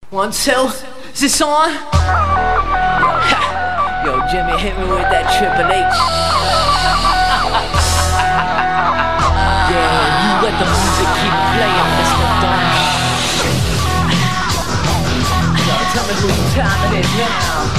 1, 2, is this on? Yo, Jimmy, hit me with that Triple H. Yeah, you let the music keep playing, Mr. Don. Yo, tell me whose time it is now.